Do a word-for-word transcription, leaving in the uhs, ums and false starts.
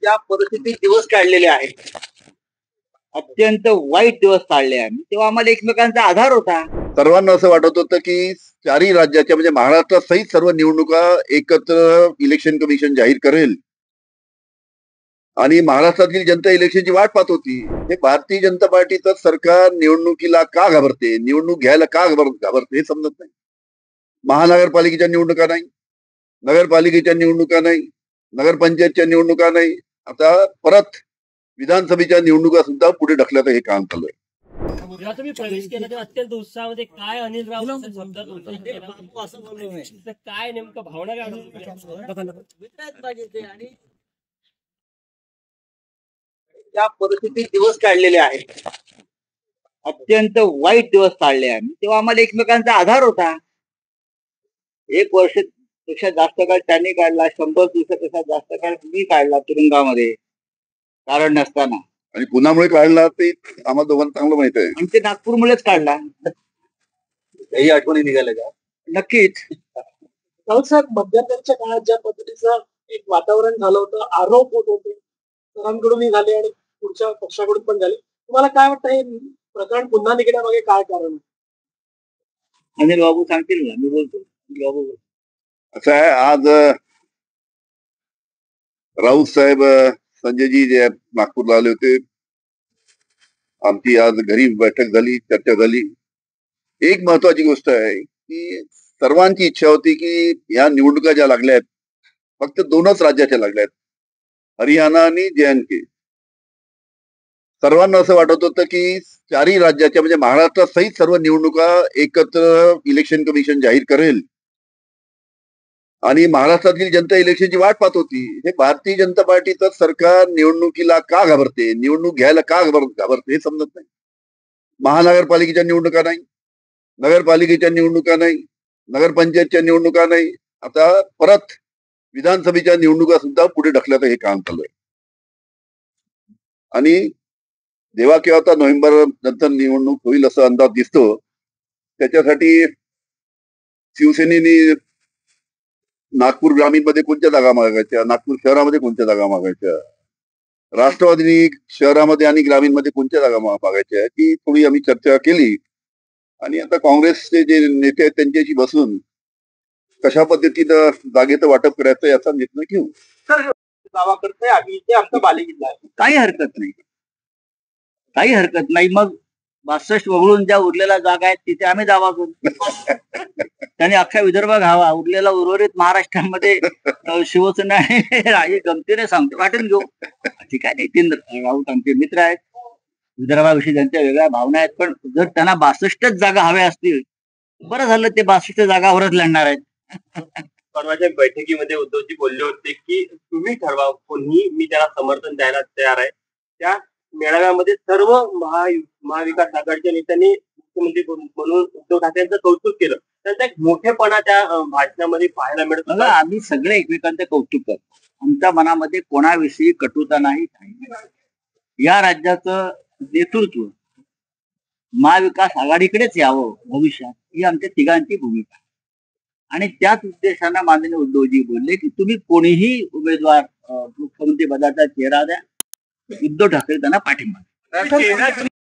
ज्या परिस्थितीत दिवस काढलेले आहेत, अत्यंत वाईट दिवस काढले आम्ही, तेव्हा आम्हाला एकमेकांचा आधार होता. सर्वांना असं वाटत होतं की चारही राज्याच्या म्हणजे महाराष्ट्रासहित सर्व निवडणुका एकत्र इलेक्शन कमिशन जाहीर करेल आणि महाराष्ट्रातील जनता इलेक्शनची वाट पाहत होती. हे भारतीय जनता पार्टीचं सरकार निवडणुकीला का घाबरते, निवडणूक घ्यायला का घाबर घाबरते हे समजत नाही. महानगरपालिकेच्या निवडणुका नाही, नगरपालिकेच्या निवडणुका नाही, नगरपंचायतच्या निवडणुका नाही, आता परत विधानसभेच्या निवडणुका सुद्धा पुढे ढकलण्याचं हे काम चालू आहे. जेव्हा तुम्ही प्रवेश केला तेव्हा अत्यंत उत्साहामध्ये काय अनिल राऊत शब्दात होतं, काय नेमकं भावना काय आणि ज्या परिस्थितीत दिवस काढलेले आहेत, अत्यंत वाईट दिवस काढले आम्ही, तेव्हा आम्हाला एकमेकांचा आधार होता. एक वर्ष पेक्षा जास्त काळ त्यांनी काढला, शंभर दिवसापेक्षा जास्त काळ मी काढला तुरुंगामध्ये कारण नसताना, आणि पुण्यामुळे काढला ते आम्हाला दोघांना चांगलं माहित आहे. आणि ते नागपूरमुळेच काढला. काही आठवणी निघाल्या का? नक्कीच. राऊत साहेब, मध्यंतरच्या काळात ज्या पद्धतीचं एक वातावरण झालं होतं, आरोप होत होते, सरांकडूनही झाले आणि पुढच्या पक्षाकडून पण झाले, तुम्हाला काय वाटतं हे प्रकरण पुन्हा निघण्यामागे काय कारण आहे? अनिल बाबू सांगतील ना, मी बोलतो. अनिल बाबू बोलतो. असं आहे, आज राऊत साहेब संजयजी जे नागपूरला आले होते, आमची आज घरी बैठक झाली, चर्चा झाली. एक महत्वाची गोष्ट आहे की सर्वांची इच्छा होती की या निवडणुका ज्या लागल्या आहेत, फक्त दोनच राज्याच्या लागल्या आहेत, हरियाणा आणि जे एंड के. सर्वांना असं वाटत होतं की चारही राज्याच्या म्हणजे महाराष्ट्रासहित सर्व निवडणुका एकत्र इलेक्शन कमिशन जाहीर करेल आणि महाराष्ट्रातील जनता इलेक्शनची वाट पाहत होती. हे भारतीय जनता पार्टीचं सरकार निवडणुकीला का घाबरते, निवडणूक घ्यायला का घाबर घाबरते हे समजत नाही. महानगरपालिकेच्या निवडणुका नाही, नगरपालिकेच्या निवडणुका नाही, नगरपंचायतच्या निवडणुका नाही, आता परत विधानसभेच्या निवडणुका सुद्धा पुढे ढकलण्याचं हे काम चालू आहे. आणि जेव्हा केव्हा आता नोव्हेंबर नंतर निवडणूक होईल असा अंदाज दिसतो, त्याच्यासाठी शिवसेनेने नागपूर ग्रामीण मध्ये कोणत्या जागा मागायच्या, नागपूर शहरामध्ये कोणत्या जागा मागायच्या, राष्ट्रवादीने शहरामध्ये आणि ग्रामीण मध्ये कोणत्या जागा मागायच्या, की थोडी आम्ही चर्चा केली. आणि आता काँग्रेसचे जे नेते आहेत त्यांच्याशी बसून कशा पद्धतीनं जागेचं वाटप करायचं याचा निर्णय घेऊ. दावा करतोय आम्ही, ते आमचा बालेकिल्ला आहे, काही हरकत नाही, काही हरकत नाही. मग बासष्ट वगळून ज्या उरलेल्या जागा आहेत तिथे आम्ही दावा करू. त्यांनी अख्खा विदर्भ घ्यावा, उरलेला उर्वरित महाराष्ट्रामध्ये शिवसेना आहे. गमतीने सांगतो, वाटून घेऊ. ठीक आहे, नितीन राऊत आमचे मित्र आहेत, विदर्भाविषयी त्यांच्या वेगळ्या भावना आहेत, पण जर त्यांना बासष्टच जागा हव्या असतील, बरं झालं, ते बासष्ट जागावरच लढणार आहेत. परवाच्या बैठकीमध्ये उद्धवजी बोलले होते की तुम्ही ठरवा कोणी, मी त्याला समर्थन द्यायला तयार आहे. त्या मेळाव्यामध्ये सर्व महा महाविकास आघाडीच्या नेत्यांनी मुख्यमंत्री म्हणून उद्धव ठाकरेंचं कौतुक केलं. त्यांचा एक मोठेपणा त्या भाषणामध्ये पाहायला मिळत होता. आम्ही सगळे एकमेकांचं कौतुक करतो, आमच्या मनामध्ये कोणाविषयी कटुता नाही. या राज्याचं नेतृत्व महाविकास आघाडीकडेच यावं भविष्यात, ही आमच्या तिघांची भूमिका. आणि त्याच उद्देशानं माननीय उद्धवजी बोलले की तुम्ही कोणीही उमेदवार मुख्यमंत्री पदाचा चेहरा द्या, उद्धव ठाकरे त्यांना पाठिंबा.